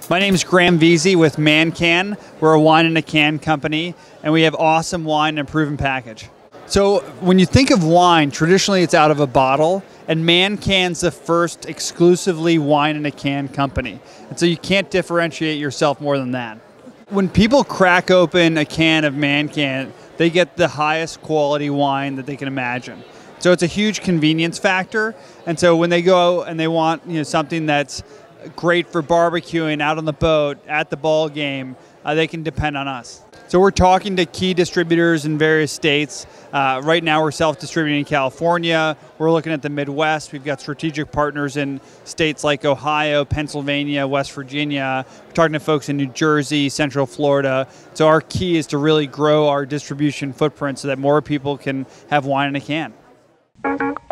My name is Graham Veazey with MannCan. We're a wine in a can company, and we have awesome wine in a proven package. So when you think of wine, traditionally it's out of a bottle, and MannCan's the first exclusively wine in a can company. And so you can't differentiate yourself more than that. When people crack open a can of MannCan, they get the highest quality wine that they can imagine. So it's a huge convenience factor, and so when they go and they want something that's great for barbecuing out on the boat, at the ball game, they can depend on us. So we're talking to key distributors in various states. Right now we're self-distributing in California. We're looking at the Midwest. We've got strategic partners in states like Ohio, Pennsylvania, West Virginia. We're talking to folks in New Jersey, Central Florida. So our key is to really grow our distribution footprint so that more people can have wine in a can.